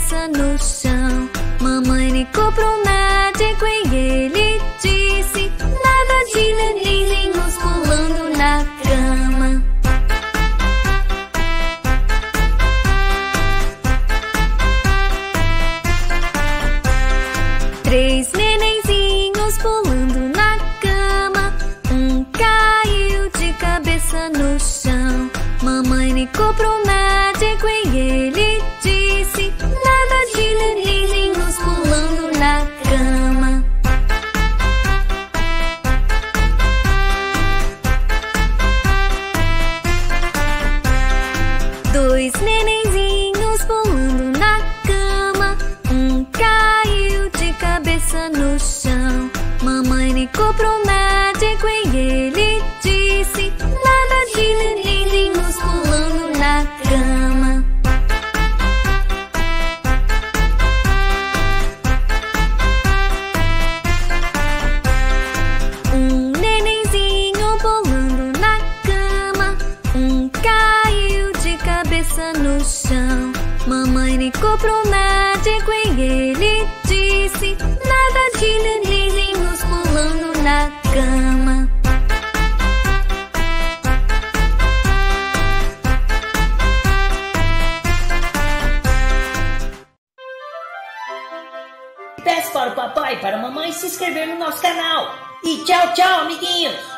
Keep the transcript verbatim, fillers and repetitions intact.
cabeça no chão. Mamãe ligou pro médico e ele disse: nada de nenenzinhos pulando na cama. Três nenenzinhos pulando na cama. Um caiu de cabeça no chão. Mamãe ligou pro médico e ele disse: nada de nenenzinhos pulando na cama. Dois nenenzinhos pulando na cama. Um caiu de cabeça no chão. Mamãe ligou pro médico e ele disse: nada de nenenzinhos pulando na cama. Um nenenzinho pulando na cama. Um caiu de cabeça no chão. Mamãe ligou pro médico e ele disse: nada de nenenzinhos pulando na cama. Peça para o papai e para a mamãe se inscrever no nosso canal. E tchau, tchau, amiguinhos!